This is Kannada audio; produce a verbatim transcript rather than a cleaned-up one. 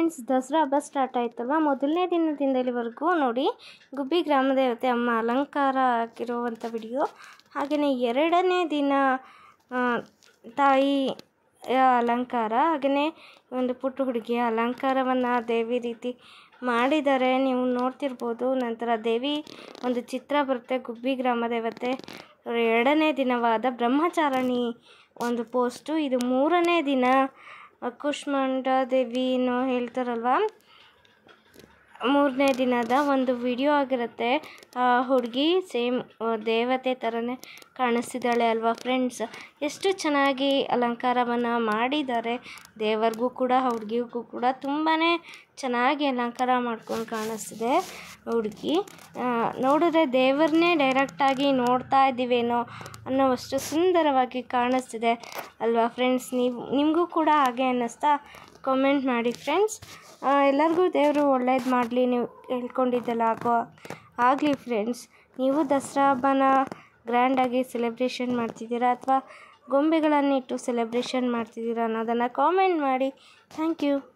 ಫ್ರೆಂಡ್ಸ್, ದಸರಾ ಹಬ್ಬ ಸ್ಟಾರ್ಟ್ ಆಯ್ತಲ್ವ. ಮೊದಲನೇ ದಿನದಿಂದ ಇಲ್ಲಿವರೆಗೂ ನೋಡಿ ಗುಬ್ಬಿ ಗ್ರಾಮ ದೇವತೆ ಅಮ್ಮ ಅಲಂಕಾರ ಆಗಿರುವಂಥ ವಿಡಿಯೋ. ಹಾಗೆಯೇ ಎರಡನೇ ದಿನ ತಾಯಿ ಅಲಂಕಾರ, ಹಾಗೆಯೇ ಒಂದು ಪುಟ್ಟ ಹುಡುಗಿಯ ಅಲಂಕಾರವನ್ನು ದೇವಿ ರೀತಿ ಮಾಡಿದ್ದಾರೆ, ನೀವು ನೋಡ್ತಿರ್ಬೋದು. ನಂತರ ದೇವಿ ಒಂದು ಚಿತ್ರ ಬರುತ್ತೆ, ಗುಬ್ಬಿ ಗ್ರಾಮ ದೇವತೆ ಎರಡನೇ ದಿನವಾದ ಬ್ರಹ್ಮಚಾರಣಿ ಒಂದು ಪೋಸ್ಟು. ಇದು ಮೂರನೇ ದಿನ ಕುಷ್ಮಾಂಡ ದೇವಿನೋ ಹೇಳ್ತಾರಲ್ವ, ಮೂರನೇ ದಿನದ ಒಂದು ವಿಡಿಯೋ ಆಗಿರುತ್ತೆ. ಆ ಹುಡುಗಿ ಸೇಮ್ ದೇವತೆ ಥರನೇ ಕಾಣಿಸ್ತಿದ್ದಾಳೆ ಅಲ್ವಾ ಫ್ರೆಂಡ್ಸ್. ಎಷ್ಟು ಚೆನ್ನಾಗಿ ಅಲಂಕಾರವನ್ನು ಮಾಡಿದ್ದಾರೆ. ದೇವರಿಗೂ ಕೂಡ ಹುಡುಗಿಗೂ ಕೂಡ ತುಂಬಾ ಚೆನ್ನಾಗಿ ಅಲಂಕಾರ ಮಾಡ್ಕೊಂಡು ಕಾಣಿಸ್ತಿದೆ ಹುಡುಗಿ. ನೋಡಿದ್ರೆ ದೇವರನ್ನೇ ಡೈರೆಕ್ಟಾಗಿ ನೋಡ್ತಾ ಇದ್ದೀವೇನೋ ಅನ್ನೋವಷ್ಟು ಸುಂದರವಾಗಿ ಕಾಣಿಸ್ತಿದೆ ಅಲ್ವಾ ಫ್ರೆಂಡ್ಸ್. ನೀವು ನಿಮಗೂ ಕೂಡ ಹಾಗೆ ಅನ್ನಿಸ್ತಾ ಕಾಮೆಂಟ್ ಮಾಡಿ ಫ್ರೆಂಡ್ಸ್. ಎಲ್ಲರಿಗೂ ದೇವರು ಒಳ್ಳೇದು ಮಾಡಲಿ, ನೀವು ಹೇಳ್ಕೊಂಡಿದ್ದೆಲ್ಲ ಆಗೋ ಆಗಲಿ ಫ್ರೆಂಡ್ಸ್. ನೀವು ದಸರಾ ಹಬ್ಬನ ಗ್ರ್ಯಾಂಡಾಗಿ ಸೆಲೆಬ್ರೇಷನ್ ಮಾಡ್ತಿದ್ದೀರಾ ಅಥವಾ ಗೊಂಬೆಗಳನ್ನಿಟ್ಟು ಸೆಲೆಬ್ರೇಷನ್ ಮಾಡ್ತಿದ್ದೀರಾ ಅನ್ನೋದನ್ನು ಕಾಮೆಂಟ್ ಮಾಡಿ. Thank you.